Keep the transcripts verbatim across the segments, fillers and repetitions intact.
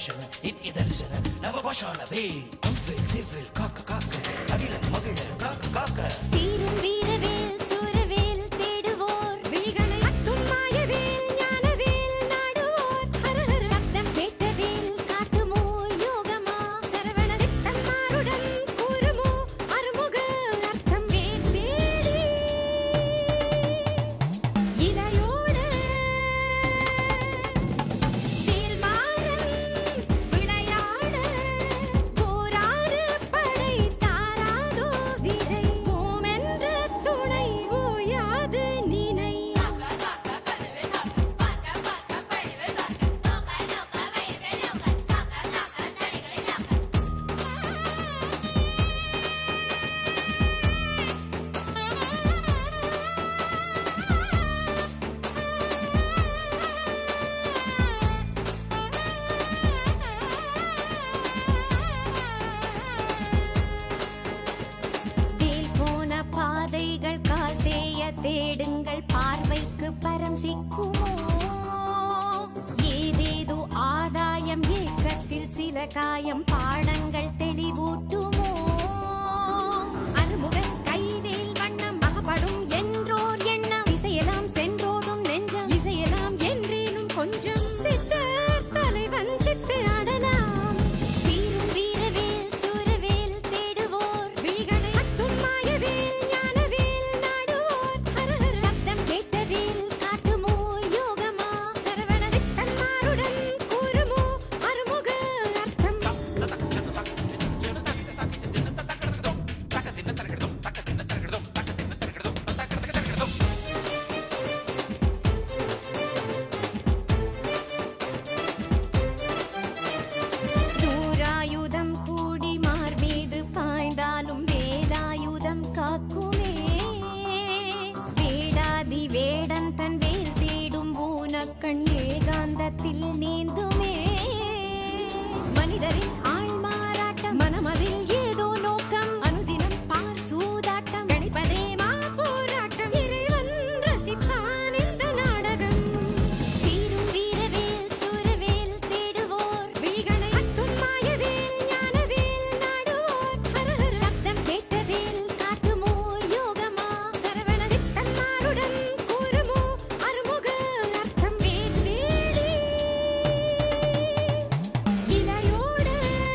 தர்ஷன நித்ய தரிசன நவபாஷாணவே அம்பில் சிவில் காக்க காக்க அகில மகிழ காக்க காக்க சீரும் வீரவேல் சூரவேல் தேடுவோர் விழிகளை அட்டும் மாயவேல் ஞானவேல் நாடுவோர் ஹரஹர சப்தம் கேட்டவேல் காட்டுமோ யோகமா சரவண சித்தன் மாருடன் கூறுமோ அருமுக அர்த்தம் வேல் தேடி இதையோட வேல் மாறன் விளையாட போராறு படை தாராதோ விடை ஓமென்ற துணை ஓயாது நினை வேல் போன பாதைகள் கால் தேய தேடுங்கள் பார்வைக்கு பரம் சிக்குமோ ஏதேதோ ஆதாயம் ஏக்கத்தில் சில காயம் பாடங்கள் தெளிவூட்டுமோ அருமுகன் கைவேல் வண்ணம் அகப்படும் என்றோர் எண்ணம் இசையெல்லாம் சென்றோடும் நெஞ்சம் இசையெல்லாம் என்றேனும் கொஞ்சம் சித்தர் தலைவன் சித்து ஆடலாம் சீரும் வீரவேல் சூரவேல் தேடுவோர் விழிகளை அட்டும் மாயவேல் ஞானவேல் நாடுவோர் ஹரஹர சப்தம் கேட்டவேல் காட்டுமோ யோகமா சரவண சித்தன் மாருடன் கூறுமோ அருமுக அர்த்தம் நூறாயுதம் கூடி மார்மீது பாய்ந்தாலும் வேலாயுதம் காக்குமே வேடாதி வேடன் தன் வேல் தேடும் ஊனக்கண் ஏகாந்தத்தில் நீந்துமே மனிதரின் ஆள் மாறாட்டம் மனமதில் ஏதோ நோக்கம் அனுதினம் பார் சூதாட்டம் கணிப்பதே மா போராட்டம் இறைவன் ரசிப்பான் இந்த நாடகம் சீரும் வீரவேல் சூரவேல் தேடுவோர் விழிகளை அட்டும் மாயவேல் ஞானவேல் நாடுவோர் ஹரஹர சப்தம் கேட்டவேல் காட்டுமோ யோகமா சரவண சித்தன் மாருடன் கூறுமோ அருமுக அர்த்தம் வேல் தேடி இதையோட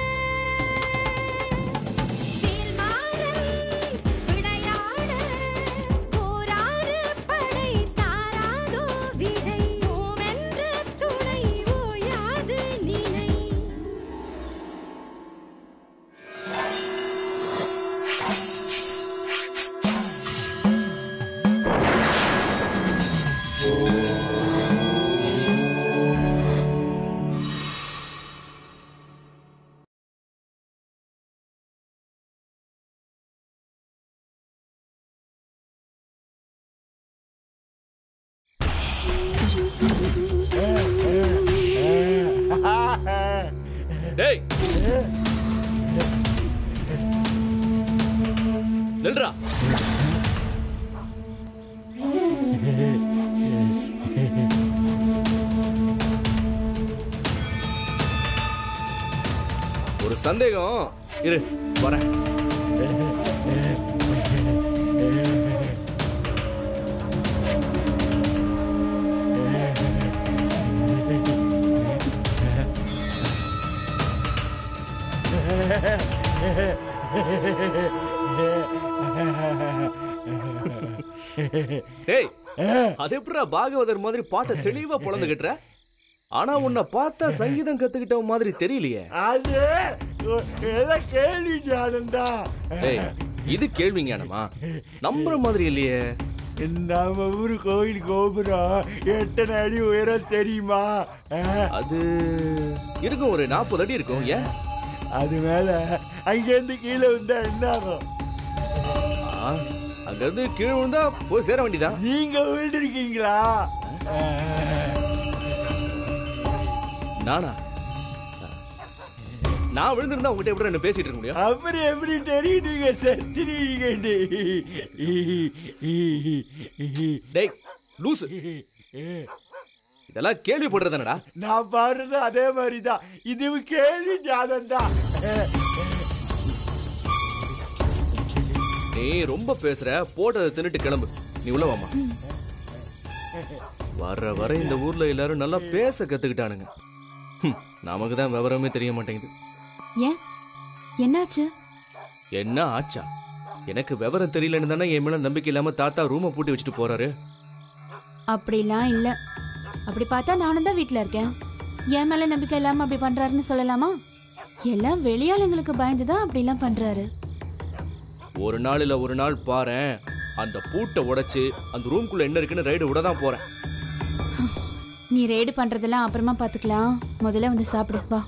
வேல் மாறன் விளையாட போராறு படை தாராதோ விடை ஓமென்ற துணை ஓயாது நினை டேய் நில்றா ஒரு சந்தேகம் இரு வரேன் டேய் அது எப்படிடா பாகவதர் மாதிரி பாட்டை தெளிவா பொழந்துகிட்டுற ஆனா உன்னை பார்த்தா சங்கீதம் கத்துக்கிட்ட மாதிரி தெரியலையே அது கேள்வி ஞானம்டா டேய் இது கேள்வி ஞானமா நம்புற மாதிரி இல்லையே நம்ம ஊரு கோயில் கோபுரம் எத்தனை அடி உயரம் தெரியுமா அது இருக்கும் ஒரு நாற்பது அடி இருக்கும் ஏன் அது மேல அங்கேருந்து கீழே வந்தா என்ன ஆகும் அங்க இருந்து கீழே விழுந்தா போய் சேர வேண்டியதான் நீங்க விழுந்திருக்கீங்களா நானா நான் விழுந்திருந்தா உங்ககிட்ட எப்படி என்ன பேசிட்டு இருக்க முடியும் அப்புறம் எப்படி தெரியுதுங்க செத்துறீங்க டேய் லூசு இதெல்லாம் கேள்விப்படுறதுனடா. நான் பாடுறது அதே மாதிரிதான், இது கேள்வி ஞானம் தான். நீ ரொம்ப பேசுற, போட்டதை தின்னுட்டு கிளம்பு. நீ உள்ள வாமா. வர வர இந்த ஊர்ல எல்லாரும் நல்லா பேச கத்துக்கிட்டானுங்க. நமக்கு தான் விவரமே தெரிய மாட்டேங்குது. ஏன் என்னாச்சு? என்ன ஆச்சா? எனக்கு விவரம் தெரியலன்னு தானே என் மேல நம்பிக்கை இல்லாம தாத்தா ரூமை பூட்டி வச்சுட்டு போறாரு. அப்படிலாம் இல்ல. அப்படி பார்த்தா நானும் தான் வீட்டுல இருக்கேன். என் மேல நம்பிக்கை இல்லாம அப்படி பண்றாருன்னு சொல்லலாமா? எல்லாம் வெளியாளுங்களுக்கு பயந்துதான் அப்படிலாம் பண்றாரு. ஒரு நாள் இல்ல ஒரு நாள் பாரேன், அந்த பூட்டை உடைச்சு அந்த ரூம்குள்ள என்ன இருக்குன்னு ரைடு விட தான் போறேன். நீ ரைடு பண்றதெல்லாம் அப்புறமா பாத்துக்கலாம். முதல்ல வந்து சாப்பிடு வா.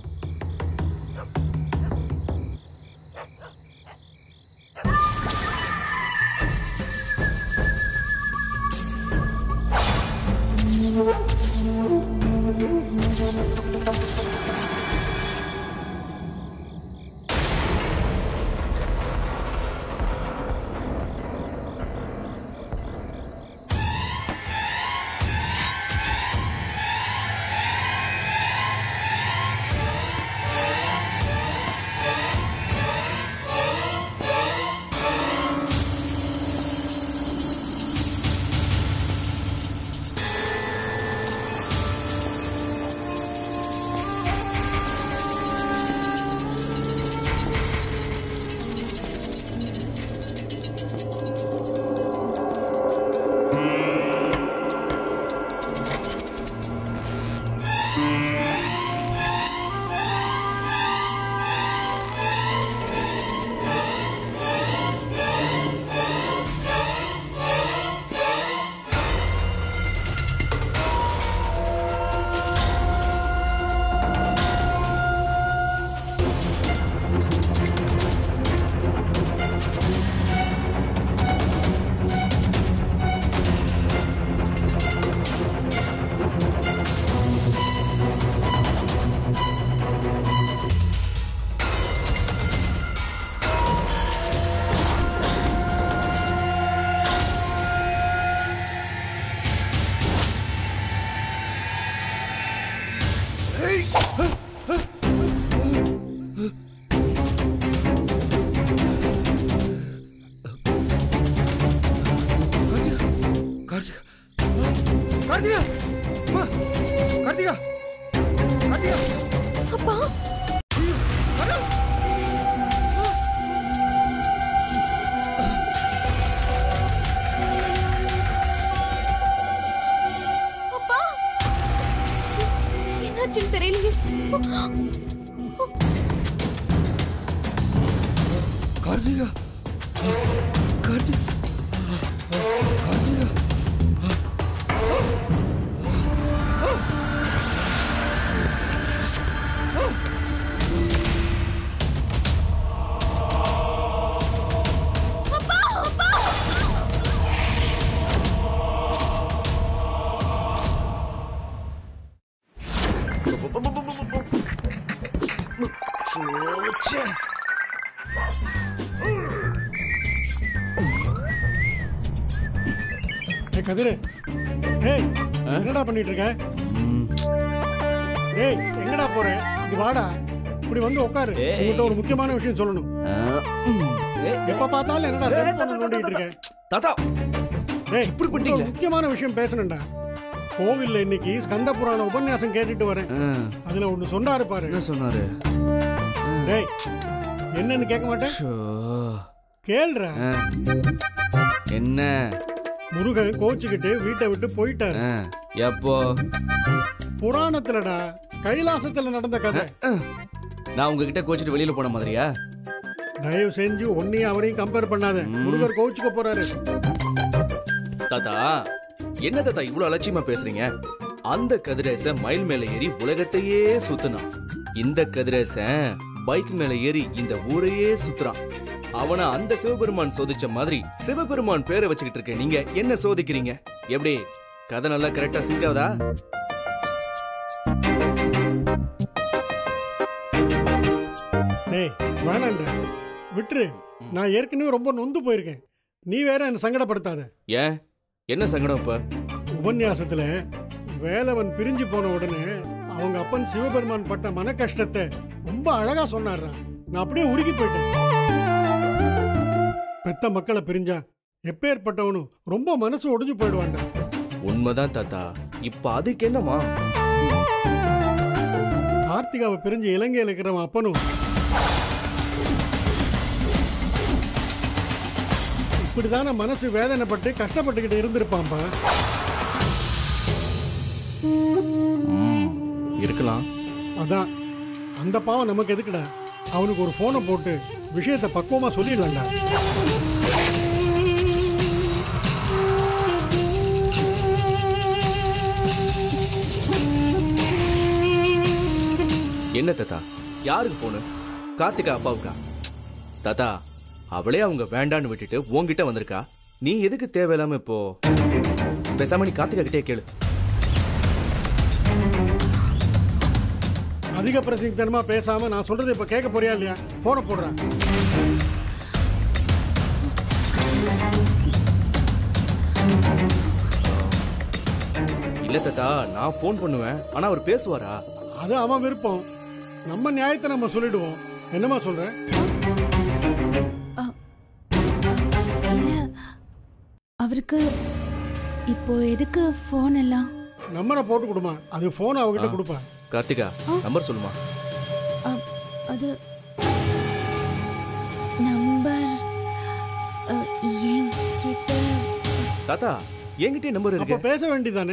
கார்த்திகா, கார்த்திகா, கார்த்திகா. கதிரு, ஏய் என்னடா பண்ணிட்டு இருக்க? ஏய் எங்கடா போற? இங்க வாடா, இப்படி வந்து உட்காரு. உங்ககிட்ட ஒரு முக்கியமான விஷயம் சொல்லணும். எப்ப பார்த்தாலும் என்னடா செல்போன் நோண்டிட்டு இருக்க? தாத்தா, ஏய் இப்படி பண்ணி ஒரு முக்கியமான விஷயம் பேசணும்டா. கோவில்ல இன்னைக்கு ஸ்கந்த புராண உபன்யாசம் கேட்டுட்டு வரேன். அதுல ஒண்ணு சொன்னாரு பாரு. என்ன சொன்னாரு? ஏய் என்னன்னு கேட்க மாட்டேன்? கேளுடா. என்ன? முருகன் கோச்சுக்கிட்டு வீட்டை விட்டு போயிட்டாரு. எப்போ? புராணத்துலடா, கைலாசத்துல நடந்த கதை. நான் உங்ககிட்ட கோச்சிட்டு வெளியில போன மாதிரியா? தயவு செஞ்சு ஒன்னையும் அவரையும் கம்பேர் பண்ணாத. முருகர் கோச்சுக்க போறாரு. தாத்தா, என்ன தாத்தா இவ்வளவு அலட்சியமா பேசுறீங்க? அந்த கதிரேசன் மயில் மேல ஏறி உலகத்தையே சுத்தினான். இந்த கதிரேசன் பைக் மேல ஏறி இந்த ஊரையே சுத்துறான். அவனை அந்த சிவபெருமான் சோதிச்ச மாதிரி சிவபெருமான் பேரை வச்சுக்கிட்டு இருக்க நீங்க என்ன சோதிக்கிறீங்க? எப்படி கதை நல்லா கரெக்டா சிங்காவதா? டேய் வேணாண்டா, விட்டுரு. நான் ஏற்கனவே ரொம்ப நொந்து போயிருக்கேன். நீ வேற என்ன சங்கடப்படுத்தாத. ஏன் என்ன சங்கடம்? இப்ப உபன்யாசத்துல வேலவன் பிரிஞ்சு போன உடனே அவங்க அப்பன் சிவபெருமான் பட்ட மன கஷ்டத்தை ரொம்ப அழகா சொன்னார்றான். நான் அப்படியே உருகி போயிட்டேன். பெத்த மக்களை பிரிஞ்சா எப்பேற்பட்டவனும் ரொம்ப மனசு ஒடிஞ்சு போயிடுவான்டா. உண்மைதான் தாத்தா. இப்ப அதுக்கு என்னமா? கார்த்திகாவை பிரிஞ்சு இலங்கையில் இருக்கிறவன் அப்பனும் இப்படிதான மனசு வேதனைப்பட்டு கஷ்டப்பட்டுக்கிட்டு இருந்திருப்பான்பா. இருக்கலாம். அதான் அந்த பாவம் நமக்கு எதுக்குடா? அவனுக்கு ஒரு போனை போட்டு விஷயத்தை பக்குவமா சொல்லிடலாம்டா. என்ன தாத்தா? யாருக்கு போனு? கார்த்திகா அப்பாவுக்கா? தாத்தா, அவளே அவங்க வேண்டான்னு விட்டுட்டு உன்கிட்ட வந்திருக்கா. நீ எதுக்கு தேவையில்லாம இப்போ? பேசாம நீ கார்த்திகா கிட்டே கேளு. அதிக பிரசித்தனமா பேசாம நான் சொல்றது இப்ப கேட்க போறியா இல்லையா? போன போடுறேன். இல்ல தாத்தா, நான் போன் பண்ணுவேன். ஆனா அவர் பேசுவாரா? அது அவன் விருப்பம். நம்ம நியாயத்தை நம்ம சொல்லிடுவோம். என்னமா சொல்ற? இல்ல, அவருக்கு இப்போ எதுக்கு போன் எல்லாம்? நம்பரை போட்டு கொடுமா. அது போன் அவகிட்ட கொடுப்பா. கார்த்திகா, நம்பர் சொல்லுமா. அது நம்பர் என்கிட்ட. தாத்தா, என்கிட்ட நம்பர் அப்ப இருக்கு. பேச வேண்டியதானே?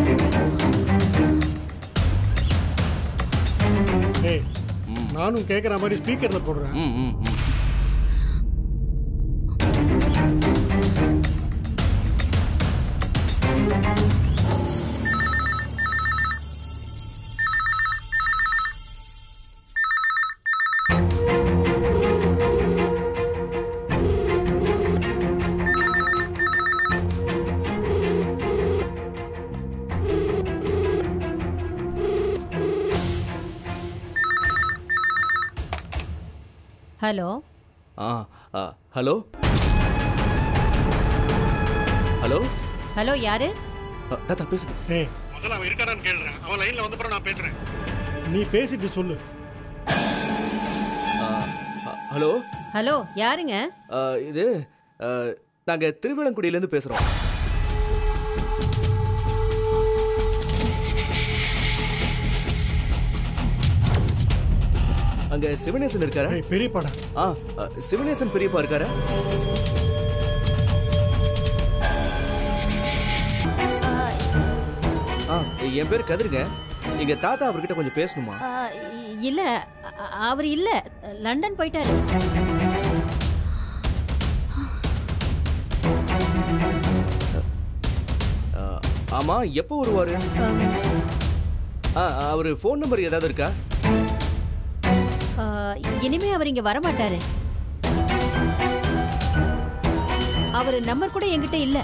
ஏய், நானும் கேட்குற மாதிரி ஸ்பீக்கர்ல போடுறேன். ம் ம் ம். ஹலோ. ஆ ஹலோ ஹலோ ஹலோ, யாரு? தாத்தா பேசுங்க. ஏய், முதல்ல அவன் இருக்கானான்னு கேளுறேன். அவன் லைன்ல வந்த பிறகு நான் பேசுறேன். நீ பேசிட்டு சொல்லு. ஹலோ ஹலோ, யாருங்க? இது நாங்க திருவிழங்குடியில இருந்து பேசுறோம். அங்க சிவனேசன் இருக்காரா? பெரியப்பாடா. ஆ, சிவனேசன் பெரியப்பா இருக்காரா? ஆ, என் பேர் கதிருங்க. எங்க தாத்தா அவர்கிட்ட கொஞ்சம் பேசணுமா? இல்ல, அவர் இல்ல, லண்டன் போயிட்டாரு. ஆமா, எப்போ வருவாரு? அவரு போன் நம்பர் ஏதாவது இருக்கா? இனிமே அவர் இங்க வர மாட்டாரு. அவர் நம்பர் கூட என்கிட்ட இல்ல.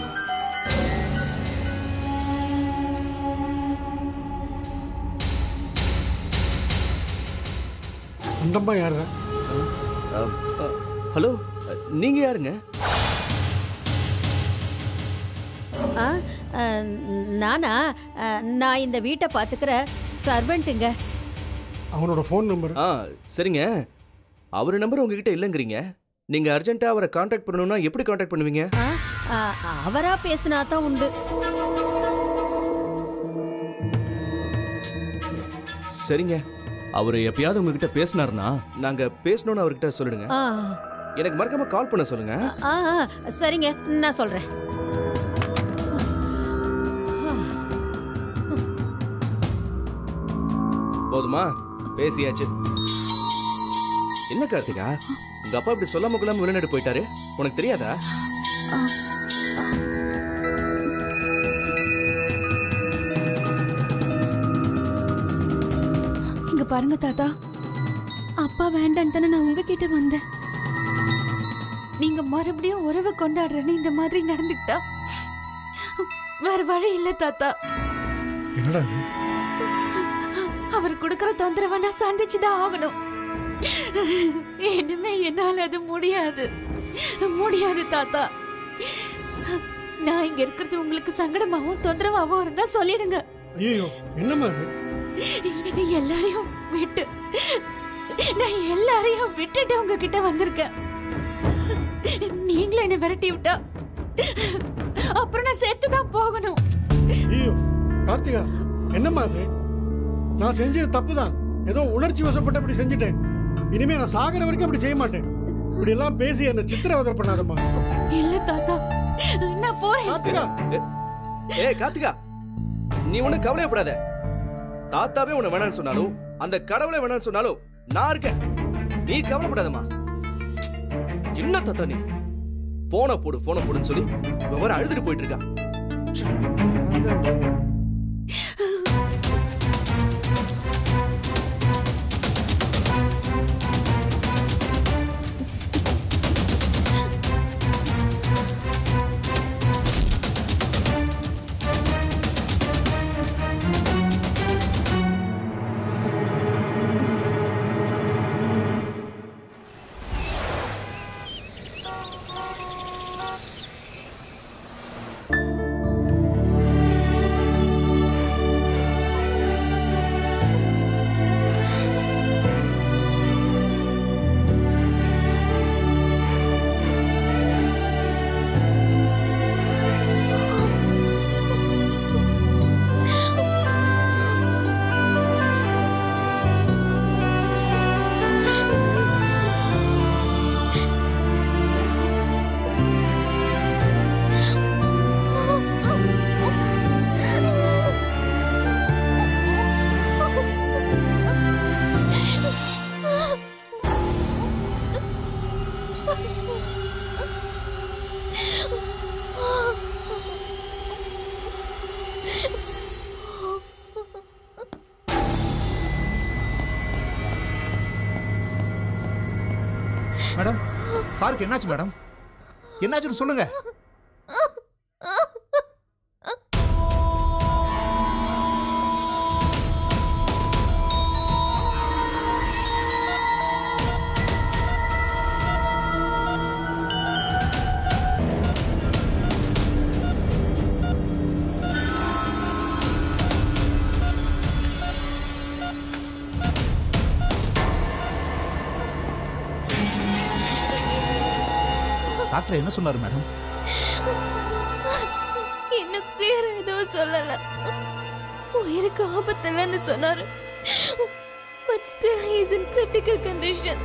அந்தம்மா யாரு? ஹலோ, நீங்க யாருங்க? நானா? நான் இந்த வீட்டை பாத்துக்கிற சர்வெண்ட்டுங்க. அவனோட ஃபோன் நம்பர்? ஆ, சரிங்க. அவர் நம்பர் உங்ககிட்ட இல்லைங்கிறீங்க. நீங்க அர்ஜென்ட்டா அவரை கான்டாக்ட் பண்ணணும்னா எப்படி கான்டாக்ட் பண்ணுவீங்க? அவரா பேசினா தான் உண்டு. சரிங்க. அவர் எப்பயாவது உங்ககிட்ட பேசினார்னா நாங்க பேசணும்னு அவர்கிட்ட சொல்லிடுங்க. எனக்கு மறக்காம கால் பண்ண சொல்லுங்க. சரிங்க, நான் சொல்றேன். போதுமா? பேசியாச்சு. என்ன கார்த்திகா, உங்க அப்பா இப்படி சொல்லாம கொள்ளாம வெளிநாடு போயிட்டாரு, உனக்கு தெரியாதா? இங்க பாருங்க தாத்தா, அப்பா வேண்டான்னு தானே நான் உங்ககிட்ட வந்தேன். நீங்க மறுபடியும் உறவு கொண்டாடுறேன்னு இந்த மாதிரி நடந்துக்கிட்டா வேற வழி இல்ல தாத்தா. என்னடா அவர் கொடுக்கிற தொந்தரவை நான் சந்திச்சுதான் ஆகணும். இனிமே என்னால அது முடியாது முடியாது தாத்தா. நான் இங்க இருக்கிறது உங்களுக்கு சங்கடமாவும் தொந்தரவாவும் இருந்தா சொல்லிடுங்க. ஐயோ என்னம்மா இது? எல்லாரையும் விட்டு நான் எல்லாரையும் விட்டுட்டு உங்ககிட்ட வந்திருக்கேன். நீங்களும் என்ன விரட்டி விட்டா அப்புறம் நான் செத்துதான் போகணும். ஐயோ கார்த்திகா என்னம்மா அது? நான் செஞ்சது தப்புதான். ஏதோ உணர்ச்சி வசப்பட்டு அப்படி செஞ்சுட்டேன். இனிமே நான் சாகர வரைக்கும் அப்படி செய்ய மாட்டேன். இப்படி எல்லாம் பேசி என்ன சித்திரவதை பண்ணாதம்மா. இல்ல தாத்தா, நான் போறேன். கார்த்திகா ஏய் கார்த்திகா, நீ ஒண்ணு கவலைப்படாத. தாத்தாவே உன்னை வேணான்னு சொன்னாலும் அந்த கடவுளை வேணான்னு சொன்னாலும் நான் இருக்கேன். நீ கவலைப்படாதம்மா. என்ன தாத்தா நீ போன போடு போன போடுன்னு சொல்லி வர அழுதுட்டு போயிட்டு இருக்கா. மேடம் சாருக்கு என்னாச்சு மேடம்? என்னாச்சுன்னு சொல்லுங்க. டாக்டர் என்ன சொன்னாரு மேடம்? இன்னும் கிளியரா எதுவும் சொல்லல. உயிருக்கு ஆபத்து இல்லைன்னு சொன்னாரு. But still he is in critical condition.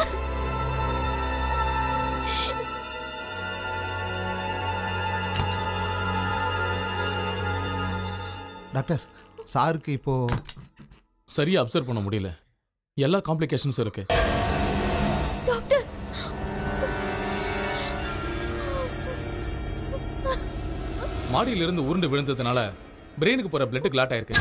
Doctor சாருக்கு இப்போ சரியா அப்சர்வ் பண்ண முடியல. எல்லா காம்ப்ளிகேஷன்ஸும் இருக்கு. டாக்டர் மாடியிலிருந்து உருண்டு விழுந்ததுனால பிரெயினுக்கு போற பிளட் கிளாட் ஆயிருக்கு.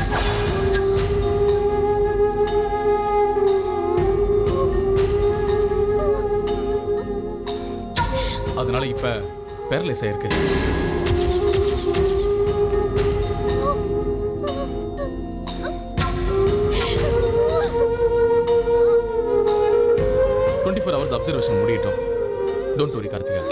அதனால இப்ப பேரலைஸ் ஆயிருக்கு. டுவெண்ட்டி ஃபோர் ஹவர்ஸ் அப்சர்வேஷன் முடியட்டும். Don't worry Karthika.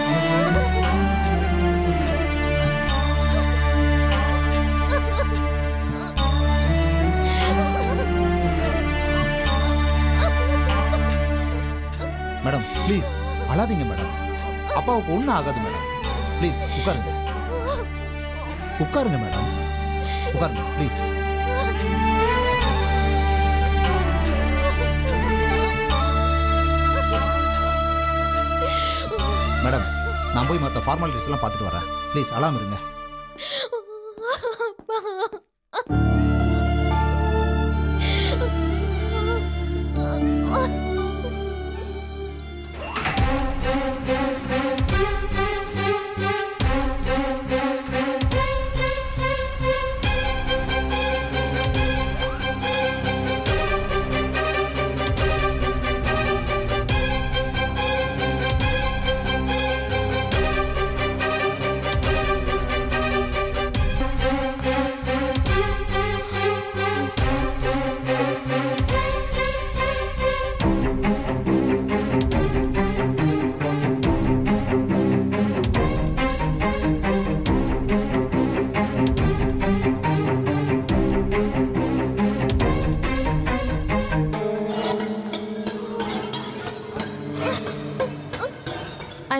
Madam please அழாதீங்க மேடம். அப்பாவுக்கு ஒன்றும் ஆகாது மேடம். ப்ளீஸ் உட்காருங்க உட்காருங்க மேடம் உட்காருங்க ப்ளீஸ். மேடம் நான் போய் மற்ற ஃபார்மாலிட்டிஸ் எல்லாம் பார்த்துட்டு வரேன். ப்ளீஸ் அழாம இருங்க.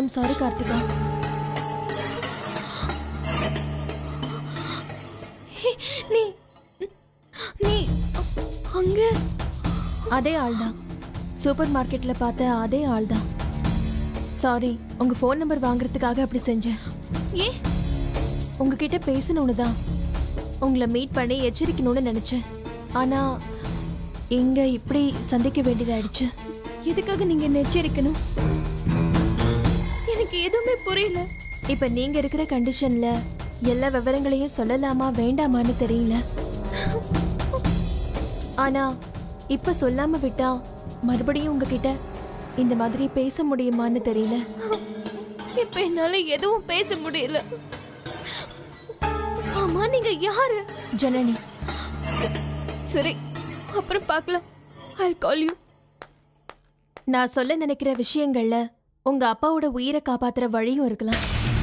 I'm sorry Karthika. நீ நீ அங்க அதே ஆள்தான், சூப்பர் மார்க்கெட்ல பார்த்த அதே ஆள்தான். சாரி, உங்க ஃபோன் நம்பர் வாங்குறதுக்காக அப்படி செஞ்சேன். ஏ உங்ககிட்ட பேசணும்னு தான் உங்களை மீட் பண்ணி எச்சரிக்கணும்னு நினைச்சேன். ஆனா இங்க இப்படி சந்திக்க வேண்டியதாயிடுச்சு. எதுக்காக நீங்க என்ன எச்சரிக்கணும்? எனக்கு எதுவுமே புரியல. இப்ப நீங்க இருக்கிற கண்டிஷன்ல எல்லா விவரங்களையும் சொல்லலாமா வேண்டாமான்னு தெரியல. ஆனா இப்ப சொல்லாம விட்டா மறுபடியும் உங்ககிட்ட இந்த மாதிரி பேச முடியுமான்னு தெரியல. இப்ப என்னால எதுவும் பேச முடியல. ஆமா, நீங்க யாரு? ஜனனி. சரி, அப்புறம் பார்க்கலாம். I'll call you. நான் சொல்ல நினைக்கிற விஷயங்கள்ல உங்க அப்பாவோட உயிரை காப்பாத்துற வழியும் இருக்கலாம்.